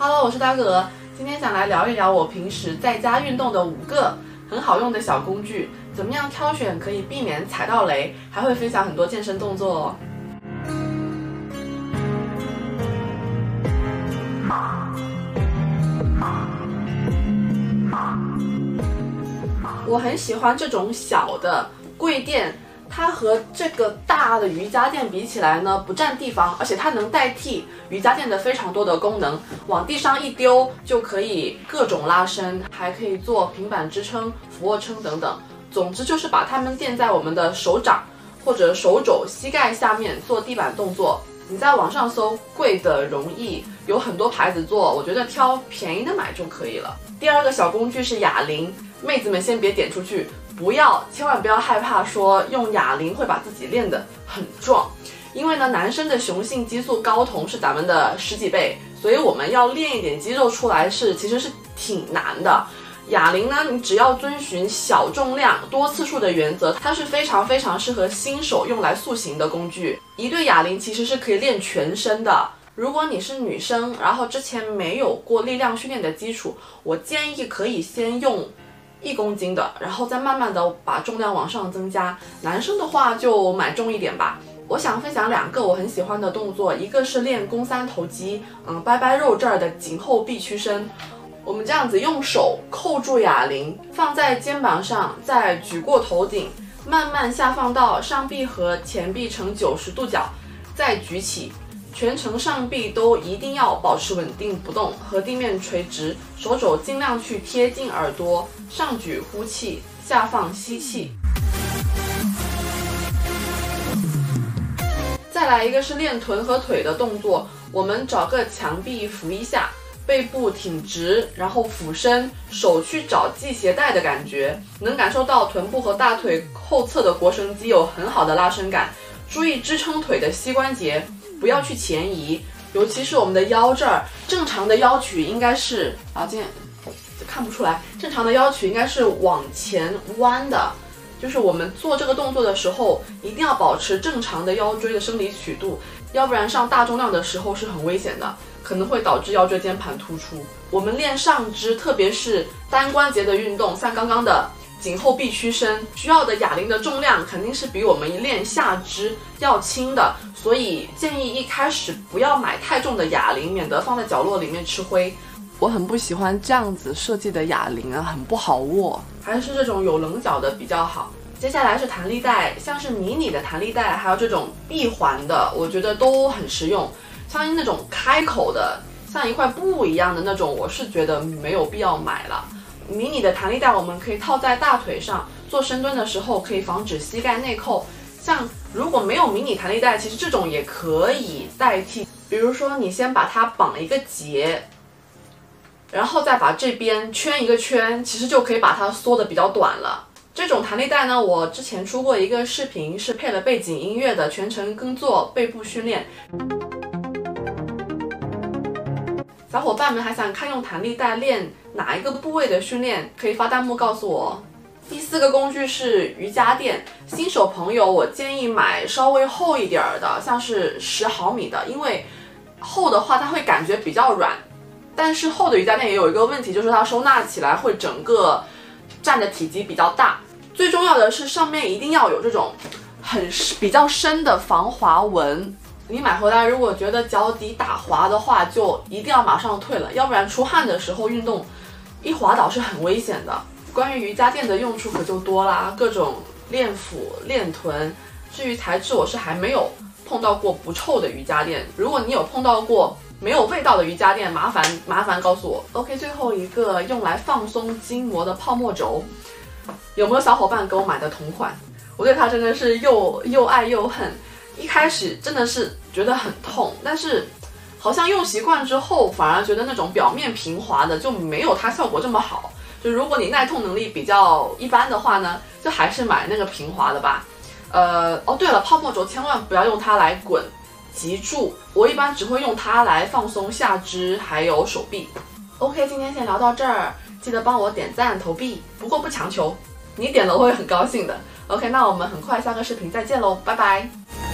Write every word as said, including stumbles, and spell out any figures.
Hello， 我是大哥，今天想来聊一聊我平时在家运动的五个很好用的小工具，怎么样挑选可以避免踩到雷，还会分享很多健身动作哦。我很喜欢这种小的柜垫，它和这个大的瑜伽垫比起来呢，不占地方，而且它能代替瑜伽垫的非常多的功能，往地上一丢就可以各种拉伸，还可以做平板支撑、俯卧撑等等。总之就是把它们垫在我们的手掌或者手肘、膝盖下面做地板动作。你在网上搜贵的容易，有很多牌子做，我觉得挑便宜的买就可以了。第二个小工具是哑铃，妹子们先别点出去，不要，千万不要害怕说用哑铃会把自己练得很壮，因为呢，男生的雄性激素睾酮是咱们的十几倍，所以我们要练一点肌肉出来是其实是挺难的。哑铃呢，你只要遵循小重量多次数的原则，它是非常非常适合新手用来塑形的工具。一对哑铃其实是可以练全身的。如果你是女生，然后之前没有过力量训练的基础，我建议可以先用一公斤的，然后再慢慢的把重量往上增加。男生的话就买重一点吧。我想分享两个我很喜欢的动作，一个是练肱三头肌，嗯，拜拜肉这儿的颈后臂屈伸。我们这样子用手扣住哑铃，放在肩膀上，再举过头顶，慢慢下放到上臂和前臂呈九十度角，再举起，全程上臂都一定要保持稳定不动，和地面垂直，手肘尽量去贴近耳朵，上举呼气，下放吸气。再来一个是练臀和腿的动作，我们找个墙壁扶一下，背部挺直，然后俯身，手去找系鞋带的感觉，能感受到臀部和大腿后侧的腘绳肌有很好的拉伸感。注意支撑腿的膝关节不要去前移，尤其是我们的腰这儿，正常的腰曲应该是啊，今天看不出来，正常的腰曲应该是往前弯的。就是我们做这个动作的时候，一定要保持正常的腰椎的生理曲度，要不然上大重量的时候是很危险的，可能会导致腰椎间盘突出。我们练上肢，特别是单关节的运动，像刚刚的颈后臂屈伸，需要的哑铃的重量肯定是比我们练下肢要轻的，所以建议一开始不要买太重的哑铃，免得放在角落里面吃灰。我很不喜欢这样子设计的哑铃啊，很不好握，还是这种有棱角的比较好。接下来是弹力带，像是迷你的弹力带，还有这种闭环的，我觉得都很实用。像那种开口的，像一块布一样的那种，我是觉得没有必要买了。迷你的弹力带我们可以套在大腿上，做深蹲的时候可以防止膝盖内扣。像如果没有迷你弹力带，其实这种也可以代替。比如说你先把它绑一个结，然后再把这边圈一个圈，其实就可以把它缩得比较短了。这种弹力带呢，我之前出过一个视频，是配了背景音乐的，全程跟做背部训练。小伙伴们还想看用弹力带练哪一个部位的训练，可以发弹幕告诉我。第四个工具是瑜伽垫，新手朋友我建议买稍微厚一点的，像是十毫米的，因为厚的话它会感觉比较软。但是厚的瑜伽垫也有一个问题，就是它收纳起来会整个占的体积比较大。最重要的是上面一定要有这种很比较深的防滑纹。你买回来如果觉得脚底打滑的话，就一定要马上退了，要不然出汗的时候运动一滑倒是很危险的。关于瑜伽垫的用处可就多啦，各种练腹、练臀。至于材质，我是还没有碰到过不臭的瑜伽垫。如果你有碰到过没有味道的瑜伽垫，麻烦麻烦告诉我。OK， 最后一个用来放松筋膜的泡沫轴，有没有小伙伴给我买的同款？我对它真的是又又爱又恨。一开始真的是觉得很痛，但是好像用习惯之后，反而觉得那种表面平滑的就没有它效果这么好。就如果你耐痛能力比较一般的话呢，就还是买那个平滑的吧。呃，哦对了，泡沫轴千万不要用它来滚脊柱，我一般只会用它来放松下肢还有手臂。OK， 今天先聊到这儿，记得帮我点赞投币，不过不强求，你点了我会很高兴的。OK， 那我们很快下个视频再见喽，拜拜。